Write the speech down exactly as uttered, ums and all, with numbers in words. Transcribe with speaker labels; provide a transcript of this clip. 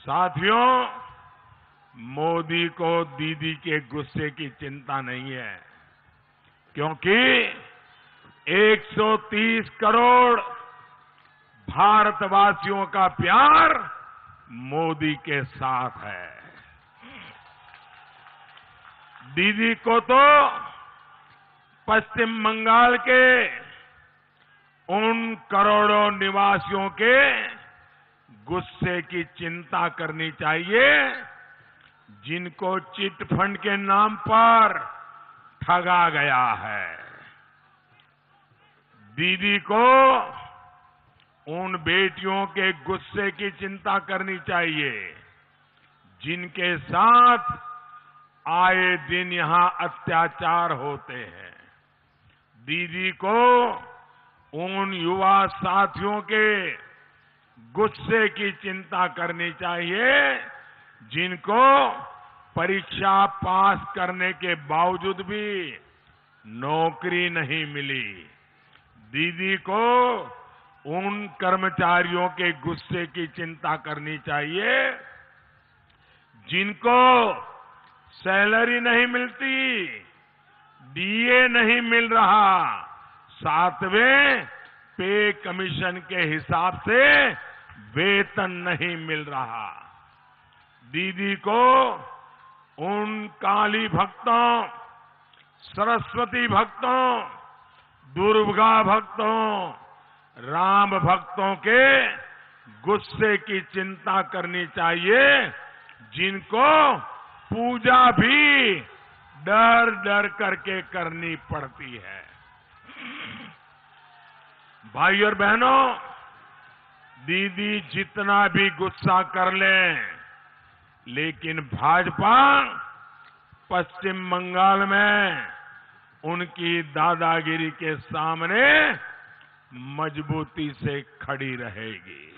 Speaker 1: साथियों, मोदी को दीदी के गुस्से की चिंता नहीं है, क्योंकि एक सौ तीस करोड़ भारतवासियों का प्यार मोदी के साथ है। दीदी को तो पश्चिम बंगाल के उन करोड़ों निवासियों के गुस्से की चिंता करनी चाहिए जिनको चिट फंड के नाम पर ठगा गया है। दीदी को उन बेटियों के गुस्से की चिंता करनी चाहिए जिनके साथ आए दिन यहां अत्याचार होते हैं। दीदी को उन युवा साथियों के गुस्से की चिंता करनी चाहिए जिनको परीक्षा पास करने के बावजूद भी नौकरी नहीं मिली। दीदी को उन कर्मचारियों के गुस्से की चिंता करनी चाहिए जिनको सैलरी नहीं मिलती, डीए नहीं मिल रहा, सातवें पे कमीशन के हिसाब से वेतन नहीं मिल रहा। दीदी को उन काली भक्तों, सरस्वती भक्तों, दुर्गा भक्तों, राम भक्तों के गुस्से की चिंता करनी चाहिए जिनको पूजा भी डर डर करके करनी पड़ती है। भाई और बहनों, दीदी जितना भी गुस्सा कर लें, लेकिन भाजपा पश्चिम बंगाल में उनकी दादागिरी के सामने मजबूती से खड़ी रहेगी।